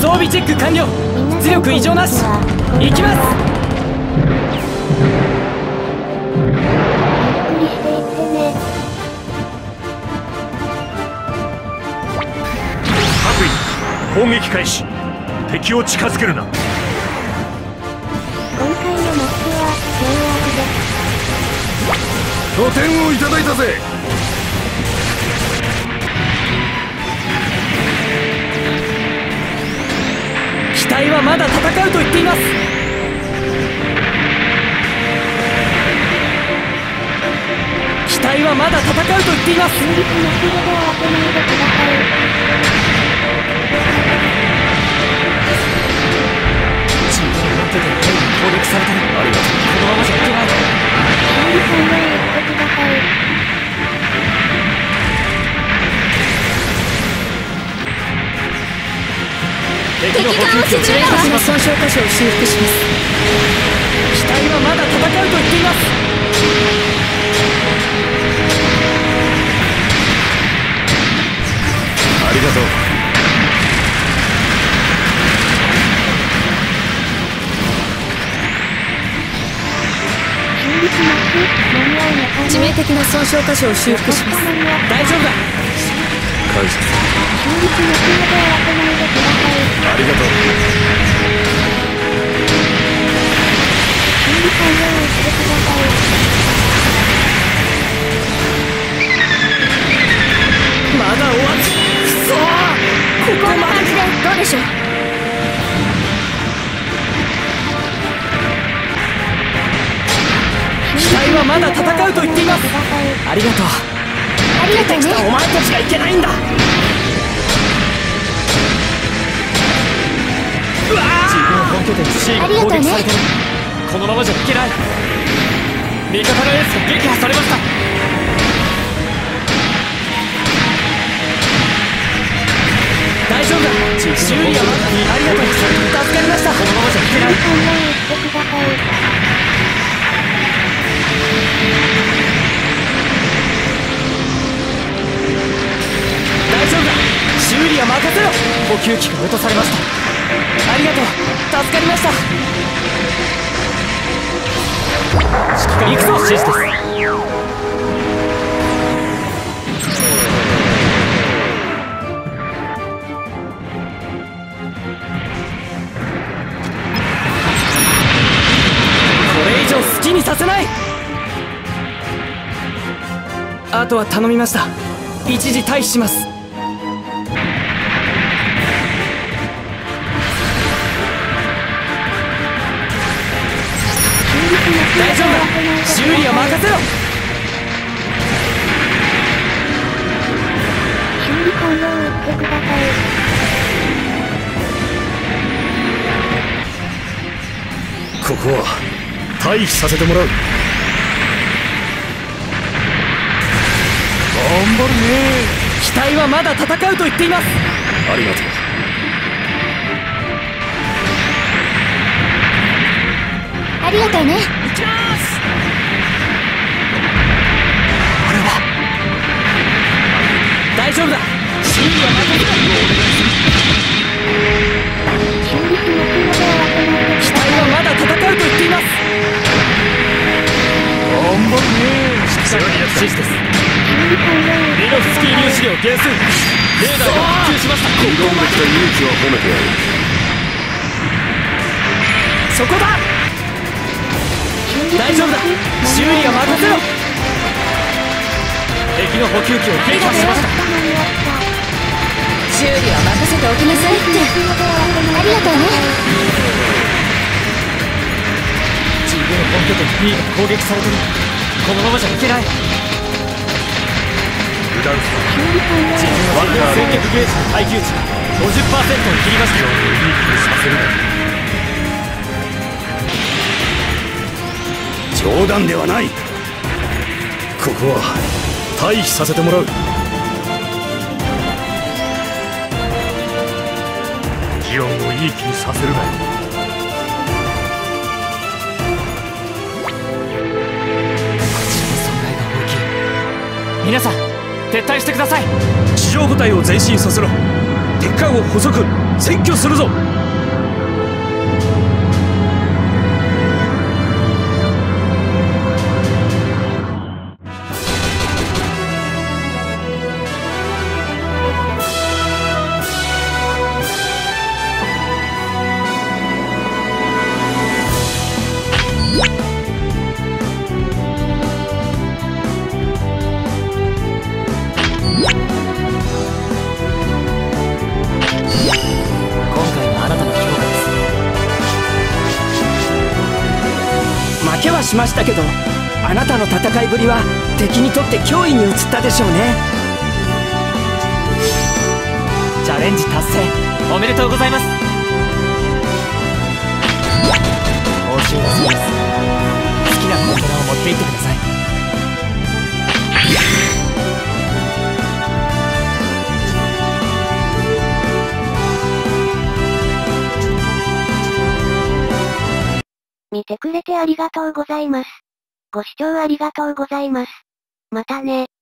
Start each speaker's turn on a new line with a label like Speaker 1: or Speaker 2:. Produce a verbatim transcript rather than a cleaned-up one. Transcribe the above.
Speaker 1: 装備チェック完了。磁力異常なし。行きます。
Speaker 2: ゆっくりしていってね。
Speaker 3: 各位、攻撃開始。敵を近づけるな。
Speaker 2: 今回のマッチは契約です。
Speaker 3: 拠点をいただいたぜ。
Speaker 1: 機体はまだ戦うと言っています。機体はまだ戦うと言っています。
Speaker 2: 中立なフィールドを当てないでください。
Speaker 1: 自分の手で攻撃されてる。ありがとう。このままじゃいけない。
Speaker 2: 管理官へ行ってください。
Speaker 1: 敵の補給機をチェックします。損傷箇所を修復します。機体はまだ戦うと言っています。
Speaker 3: ありがとう。
Speaker 2: 中立なく間に合うのかな。
Speaker 1: 致命的な損傷箇所を修復します。大丈夫だ。
Speaker 3: 感謝する。
Speaker 2: 中立なフィールドを当てないでください。
Speaker 3: ありがとう。
Speaker 2: 管理官へ行ってください。
Speaker 1: まだ終わっくそー。ここまででどうでしょう。機体はまだ戦うと言っています。ありがとう。
Speaker 2: ありがとうね。
Speaker 1: 出てきたお前たちがいけないんだ。うわー、自分本拠点 C が攻撃されてる。このままじゃいけない。味方のエースが撃破されました。大丈夫だ。修理はまだ。ありがとう。助かりました。このままじゃいけない。
Speaker 2: 管理官へ行ってください。
Speaker 1: 大丈夫だ。修理は任せろ。補給機が落とされました。ありがとう。助かりました。行くぞ。指示です。これ以上好きにさせない。あとは頼みました。一時退避します。大丈夫だ。修理は任せろ。
Speaker 2: 修理官へ行ってください。
Speaker 3: ここは退避させてもらう。頑張るね。
Speaker 1: 機体はまだ戦うと言っています。
Speaker 3: ありがとう。
Speaker 2: ありがとうね。
Speaker 1: 行きます。
Speaker 3: あれは
Speaker 1: 大丈夫だ。修理は任せろ。
Speaker 2: 中立なフィールドを当てないでください。
Speaker 1: 機体はまだ戦うと言っています。
Speaker 3: 頑張るね。
Speaker 1: 指示です。
Speaker 2: 修理官へ
Speaker 1: ミノフスキー粒子量減衰。レーダーが復旧しました。ここまで。
Speaker 3: 勇気を褒めてやる。
Speaker 1: そこだ。大丈夫だ。修理は任せろ。敵の補給機を撃破しました。
Speaker 2: 修理は任せておきなさいって。ありがとうね。
Speaker 1: 自分の本拠点 B が攻撃されてる。このままじゃいけない。
Speaker 3: 油断す
Speaker 1: 自分は戦略ゲージの耐久値 ごじゅっパーセント を切りましたよ。
Speaker 3: いい気にさせるな。冗談ではない。ここは退避させてもらう。ジオンをいい気にさせるなよ。
Speaker 1: 皆さん撤退してください。
Speaker 3: 地上部隊を前進させろ。敵下を捕捉、占拠するぞ。
Speaker 4: 負けはしましたけど、あなたの戦いぶりは敵にとって脅威に移ったでしょうね。
Speaker 1: チャレンジ達成おめでとうございます。報酬だそうです。好きなコンテナを持って行ってください。
Speaker 2: 見てくれてありがとうございます。ご視聴ありがとうございます。またね。